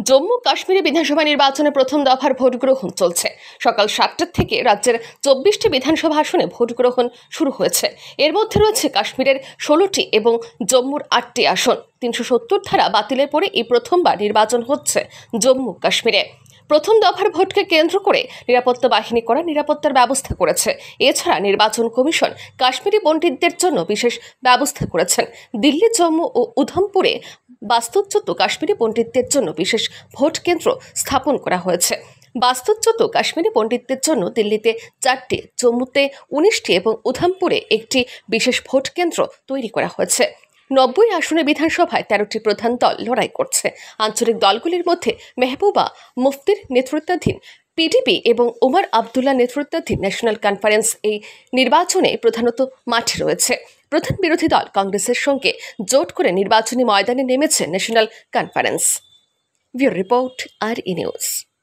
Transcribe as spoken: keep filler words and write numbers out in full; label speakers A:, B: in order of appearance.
A: জম্মু কাশ্মীরে বিধানসভা নির্বাচনে প্রথম দফার ভোট গ্রহণ চলছে। সকাল সাতটা থেকে রাজ্যের চব্বিশটি বিধানসভা আসনে ভোট গ্রহণ শুরু হয়েছে। এর মধ্যে রয়েছে কাশ্মীরের ষোলোটি এবং জম্মুর আটটি আসন। তিনশো সত্তর ধারা বাতিলের পরে এই প্রথমবার নির্বাচন হচ্ছে জম্মু কাশ্মীরে। প্রথম দফার ভোটকে কেন্দ্র করে নিরাপত্তা বাহিনী করা নিরাপত্তার ব্যবস্থা করেছে। এছাড়া নির্বাচন কমিশন কাশ্মীরি পণ্ডিতদের জন্য বিশেষ ব্যবস্থা করেছেন। দিল্লি, জম্মু ও উধমপুরে বাস্তুচ্যুত কাশ্মীরি পণ্ডিতদের জন্য বিশেষ ভোট কেন্দ্র স্থাপন করা হয়েছে। বাস্তুচ্যুত কাশ্মীরি পণ্ডিতদের জন্য দিল্লিতে চারটি, জম্মুতে উনিশটি এবং উধমপুরে একটি বিশেষ ভোট কেন্দ্র তৈরি করা হয়েছে। নব্বই আসনে বিধানসভায় তেরোটি প্রধান দল লড়াই করছে। আঞ্চলিক দলগুলির মধ্যে মেহবুবা মুফতির নেতৃত্বাধীন পিডিপি এবং ওমর আবদুল্লাহ নেতৃত্বাধীন ন্যাশনাল কনফারেন্স এই নির্বাচনে প্রধানত মাঠে রয়েছে। প্রধান বিরোধী দল কংগ্রেসের সঙ্গে জোট করে নির্বাচনী ময়দানে নেমেছে national conference. Bureau report, R E news.